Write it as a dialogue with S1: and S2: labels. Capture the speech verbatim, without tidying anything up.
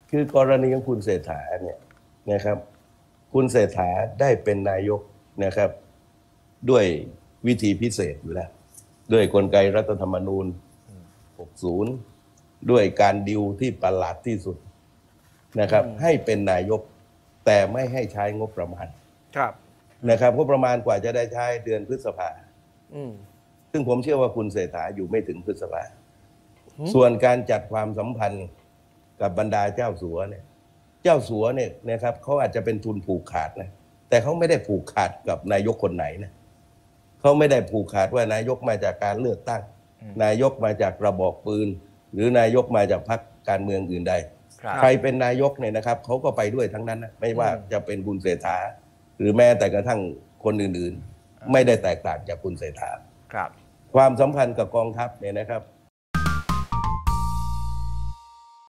S1: คือกรณีของคุณเศรษฐาเนี่ยนะครับ คุณเศรษฐาได้เป็นนายกนะครับ ด้วยวิธีพิเศษอยู่แล้วด้วยกลไกรัฐธรรมนูญหกสิบด้วยการดิวที่ประหลาดที่สุดนะครับให้เป็นนายกแต่ไม่ให้ใช้งบประมาณ
S2: ครับ
S1: นะครับงบประมาณกว่าจะได้ใช้เดือนพฤษภาซึ่งผมเชื่อว่าคุณเศรษฐาอยู่ไม่ถึงพฤษภาส่วนการจัดความสัมพันธ์กับบรรดาเจ้าสัวเนี่ยเจ้าสัวเนี่ยนะครับเขาอาจจะเป็นทุนผูกขาดนะแต่เขาไม่ได้ผูกขาดกับนายกคนไหนนะเขาไม่ได้ผูกขาดว่านายกมาจากการเลือกตั้งนายกมาจากกระบอกปืนหรือนายกมาจากพรรคการเมืองอื่นใดใครเป็นนายกเนี่ยนะครับเขาก็ไปด้วยทั้งนั้นนะไม่ว่าจะเป็นคุณเศรษฐาหรือแม้แต่กระทั่งคนอื่นๆไม่ได้แตกต่างจากคุณเศรษฐาความสัมพันธ์กับกองทัพเนี่ยนะครับ